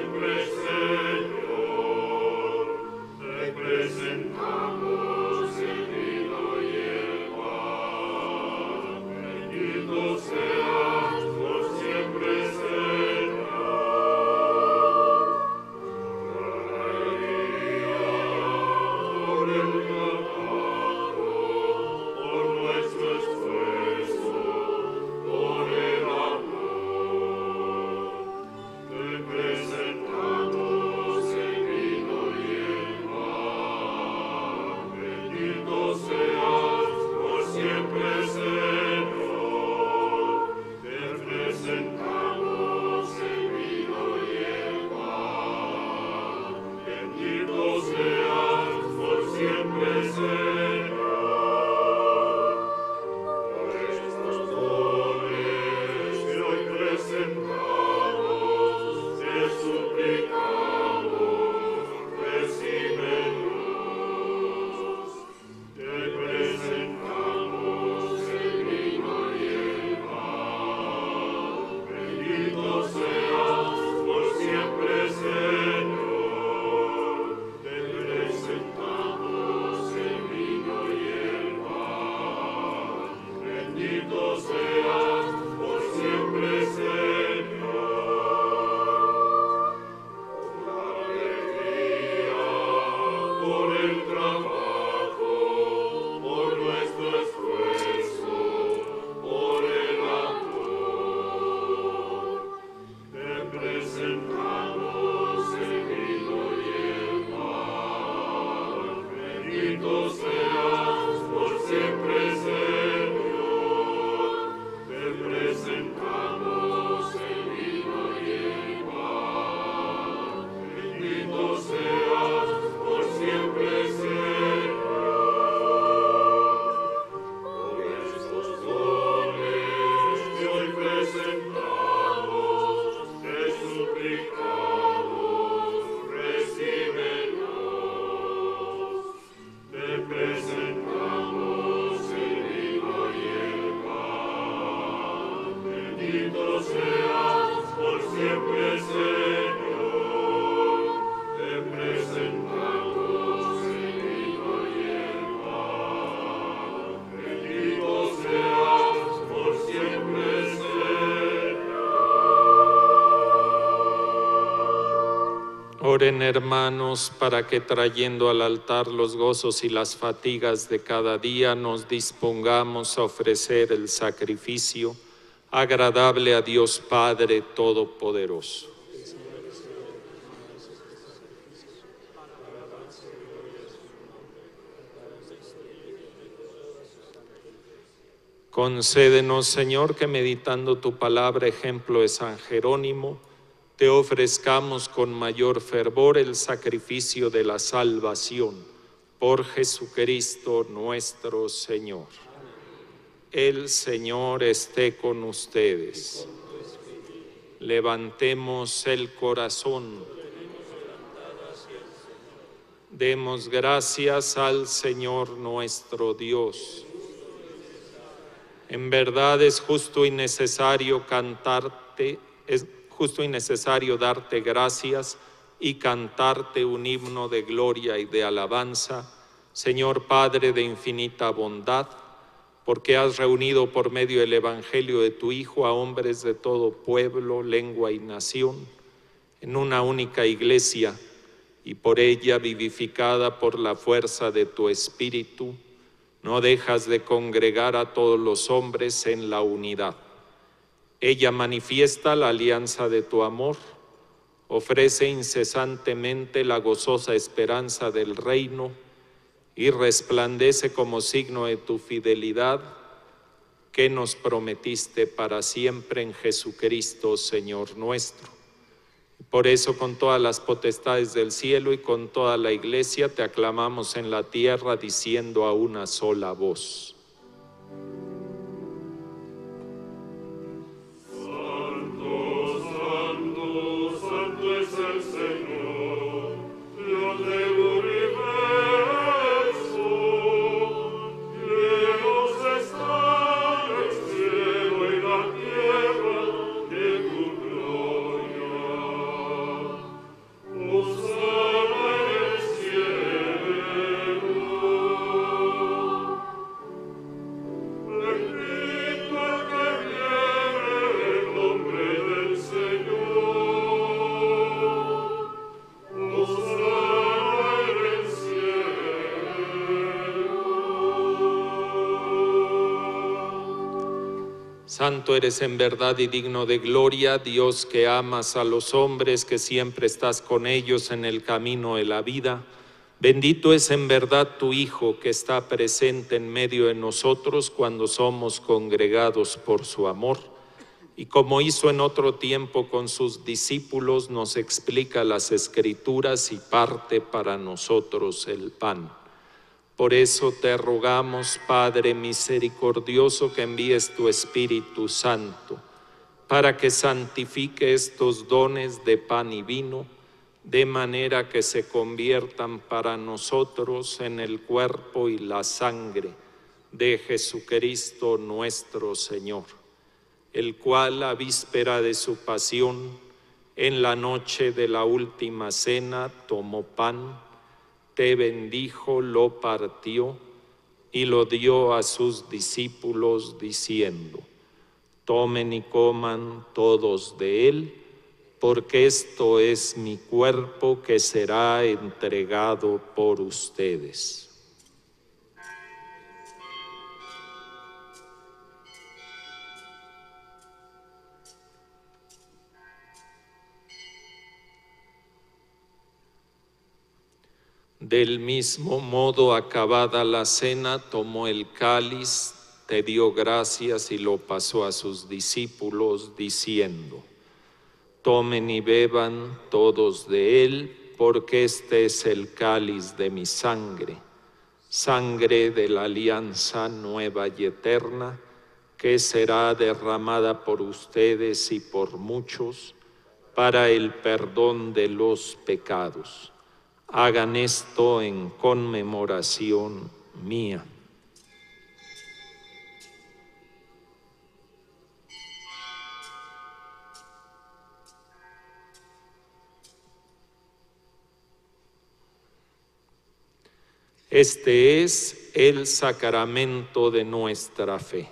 Presentamos Oren, hermanos, para que trayendo al altar los gozos y las fatigas de cada día, nos dispongamos a ofrecer el sacrificio agradable a Dios Padre Todopoderoso. Concédenos, Señor, que meditando tu palabra, ejemplo de San Jerónimo, te ofrezcamos con mayor fervor el sacrificio de la salvación por Jesucristo nuestro Señor. El Señor esté con ustedes. Levantemos el corazón. Demos gracias al Señor nuestro Dios. En verdad es justo y necesario cantarte, es justo y necesario darte gracias y cantarte un himno de gloria y de alabanza, Señor Padre de infinita bondad, porque has reunido por medio del Evangelio de tu Hijo a hombres de todo pueblo, lengua y nación, en una única iglesia, y por ella vivificada por la fuerza de tu Espíritu, no dejas de congregar a todos los hombres en la unidad. Ella manifiesta la alianza de tu amor, ofrece incesantemente la gozosa esperanza del reino y resplandece como signo de tu fidelidad que nos prometiste para siempre en Jesucristo, Señor nuestro. Por eso, con todas las potestades del cielo y con toda la iglesia, te aclamamos en la tierra diciendo a una sola voz: Santo eres en verdad y digno de gloria, Dios que amas a los hombres, que siempre estás con ellos en el camino de la vida. Bendito es en verdad tu Hijo, que está presente en medio de nosotros cuando somos congregados por su amor. Y como hizo en otro tiempo con sus discípulos, nos explica las Escrituras y parte para nosotros el pan. Por eso te rogamos, Padre misericordioso, que envíes tu Espíritu Santo, para que santifique estos dones de pan y vino, de manera que se conviertan para nosotros en el cuerpo y la sangre de Jesucristo nuestro Señor, el cual, a víspera de su pasión, en la noche de la última cena, tomó pan, te bendijo, lo partió y lo dio a sus discípulos diciendo: tomen y coman todos de él, porque esto es mi cuerpo que será entregado por ustedes. Del mismo modo, acabada la cena, tomó el cáliz, te dio gracias y lo pasó a sus discípulos, diciendo: tomen y beban todos de él, porque este es el cáliz de mi sangre, sangre de la alianza nueva y eterna, que será derramada por ustedes y por muchos para el perdón de los pecados. Hagan esto en conmemoración mía. Este es el sacramento de nuestra fe.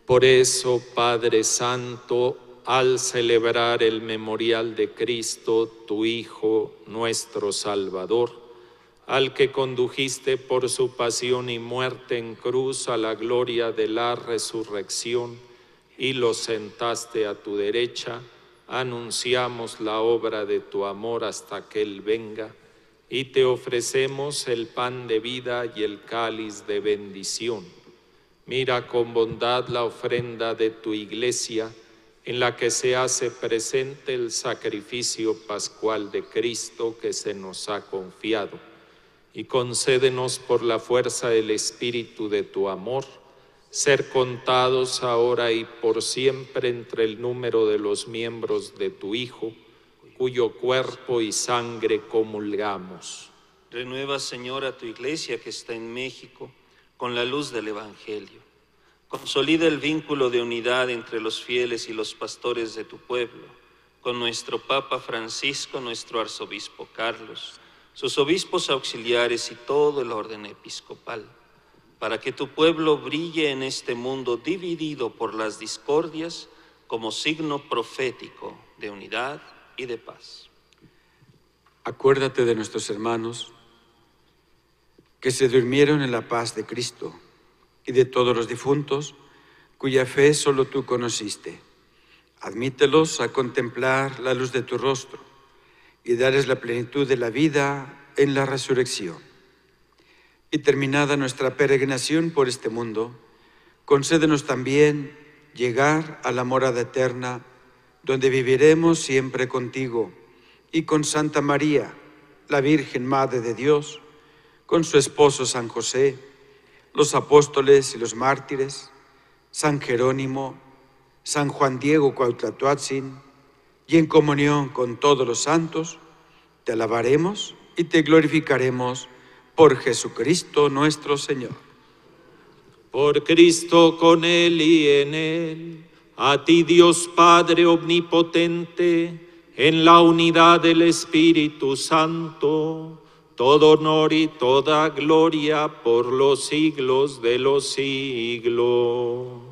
Por eso, Padre Santo, al celebrar el memorial de Cristo, tu Hijo, nuestro Salvador, al que condujiste por su pasión y muerte en cruz a la gloria de la resurrección y lo sentaste a tu derecha, anunciamos la obra de tu amor hasta que Él venga, y te ofrecemos el pan de vida y el cáliz de bendición. Mira con bondad la ofrenda de tu Iglesia, en la que se hace presente el sacrificio pascual de Cristo que se nos ha confiado, y concédenos por la fuerza del Espíritu de tu amor, ser contados ahora y por siempre entre el número de los miembros de tu Hijo, cuyo cuerpo y sangre comulgamos. Renueva, Señor, a tu Iglesia que está en México con la luz del Evangelio. Consolida el vínculo de unidad entre los fieles y los pastores de tu pueblo, con nuestro Papa Francisco, nuestro Arzobispo Carlos, sus obispos auxiliares y todo el orden episcopal, para que tu pueblo brille en este mundo dividido por las discordias como signo profético de unidad y de paz. Acuérdate de nuestros hermanos que se durmieron en la paz de Cristo y de todos los difuntos cuya fe solo tú conociste. Admítelos a contemplar la luz de tu rostro y darles la plenitud de la vida en la resurrección. Y terminada nuestra peregrinación por este mundo, concédenos también llegar a la morada eterna, donde viviremos siempre contigo y con Santa María, la Virgen Madre de Dios, con su esposo San José, los apóstoles y los mártires, San Jerónimo, San Juan Diego Cuauhtlatoatzin, y en comunión con todos los santos, te alabaremos y te glorificaremos por Jesucristo nuestro Señor. Por Cristo, con Él y en Él, a ti Dios Padre omnipotente, en la unidad del Espíritu Santo, todo honor y toda gloria por los siglos de los siglos.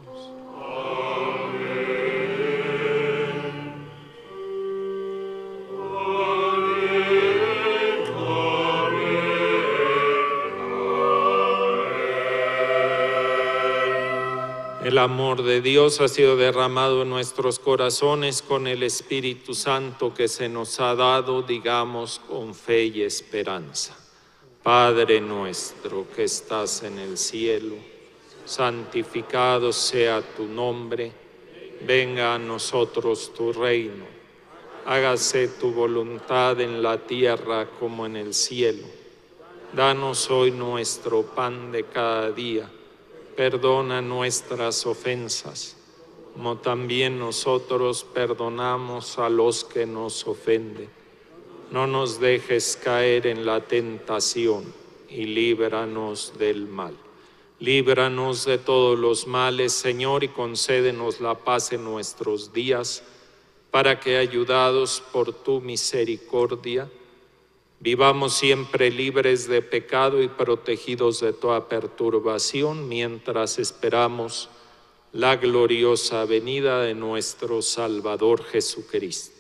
El amor de Dios ha sido derramado en nuestros corazones con el Espíritu Santo que se nos ha dado, digamos, con fe y esperanza. Padre nuestro que estás en el cielo, santificado sea tu nombre, venga a nosotros tu reino, hágase tu voluntad en la tierra como en el cielo. Danos hoy nuestro pan de cada día. Perdona nuestras ofensas, como también nosotros perdonamos a los que nos ofenden. No nos dejes caer en la tentación y líbranos del mal. Líbranos de todos los males, Señor, y concédenos la paz en nuestros días, para que, ayudados por tu misericordia, vivamos siempre libres de pecado y protegidos de toda perturbación, mientras esperamos la gloriosa venida de nuestro Salvador Jesucristo.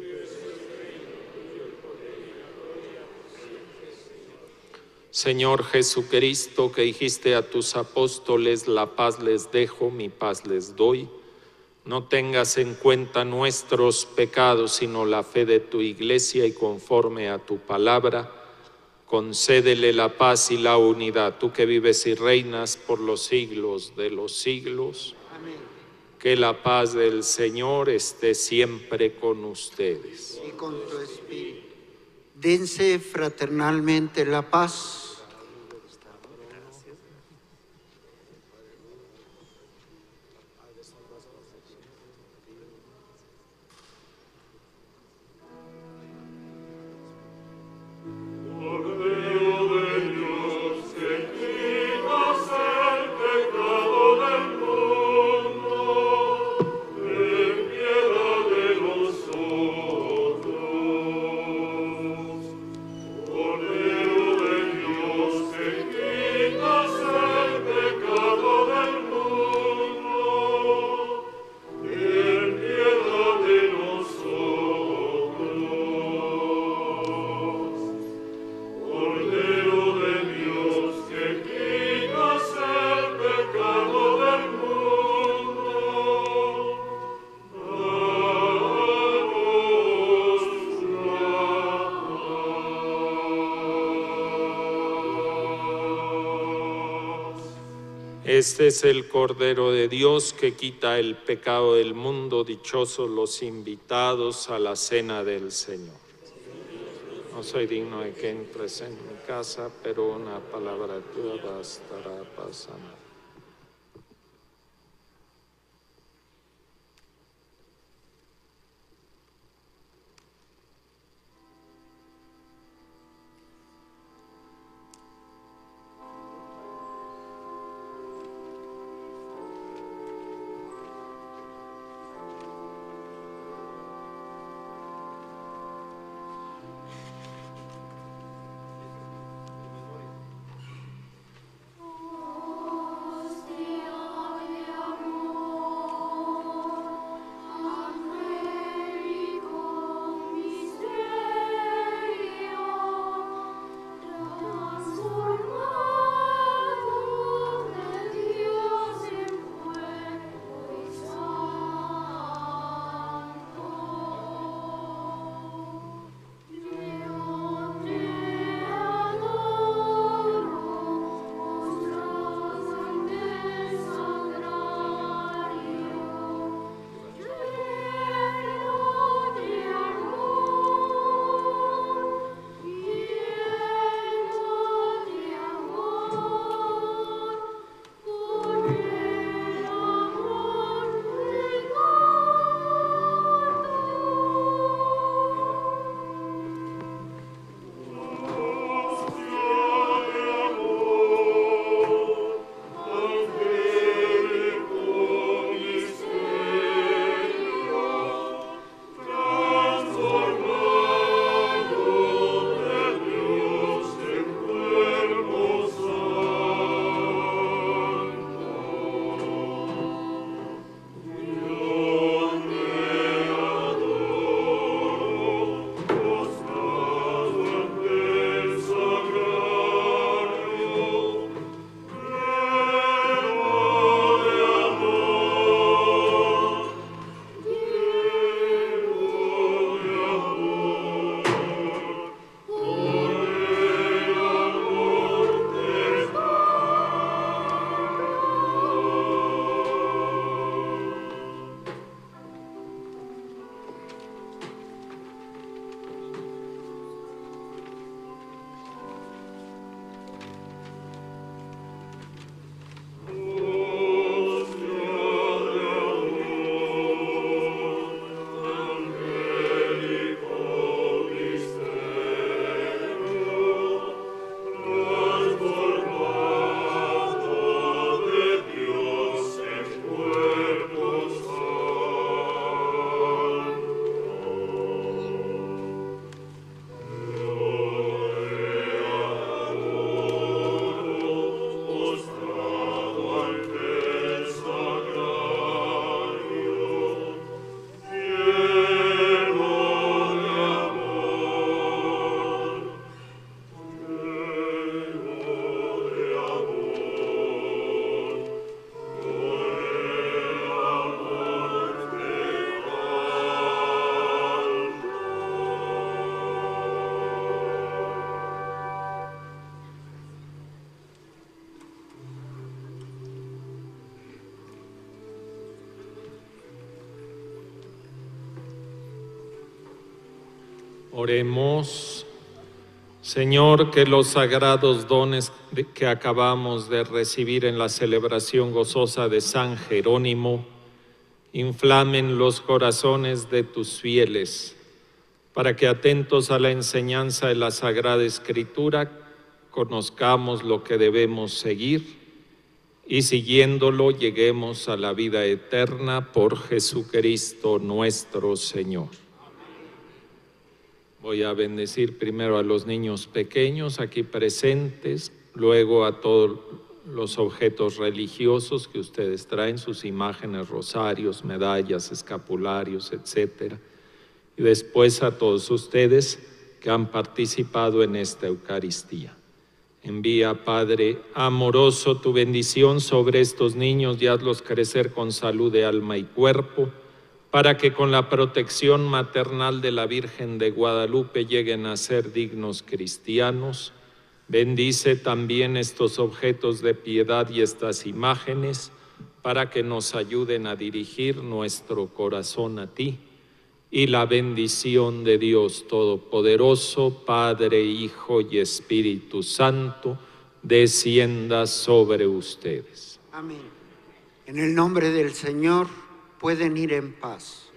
Señor Jesucristo, que dijiste a tus apóstoles, la paz les dejo, mi paz les doy, no tengas en cuenta nuestros pecados, sino la fe de tu Iglesia, y conforme a tu palabra, concédele la paz y la unidad. Tú que vives y reinas por los siglos de los siglos, amén. Que la paz del Señor esté siempre con ustedes. Y con tu espíritu. Dense fraternalmente la paz. Cordero de Dios, Este es el Cordero de Dios que quita el pecado del mundo. Dichosos los invitados a la cena del Señor. No soy digno de que entres en mi casa, pero una palabra tuya bastará para sanar. Oremos. Señor, que los sagrados dones que acabamos de recibir en la celebración gozosa de San Jerónimo inflamen los corazones de tus fieles, para que atentos a la enseñanza de la Sagrada Escritura conozcamos lo que debemos seguir y siguiéndolo lleguemos a la vida eterna por Jesucristo nuestro Señor. Voy a bendecir primero a los niños pequeños aquí presentes, luego a todos los objetos religiosos que ustedes traen, sus imágenes, rosarios, medallas, escapularios, etcétera. Y después a todos ustedes que han participado en esta Eucaristía. Envía, Padre amoroso, tu bendición sobre estos niños y hazlos crecer con salud de alma y cuerpo, para que con la protección maternal de la Virgen de Guadalupe lleguen a ser dignos cristianos. Bendice también estos objetos de piedad y estas imágenes para que nos ayuden a dirigir nuestro corazón a ti. Y la bendición de Dios Todopoderoso, Padre, Hijo y Espíritu Santo, descienda sobre ustedes. Amén. En el nombre del Señor pueden ir en paz.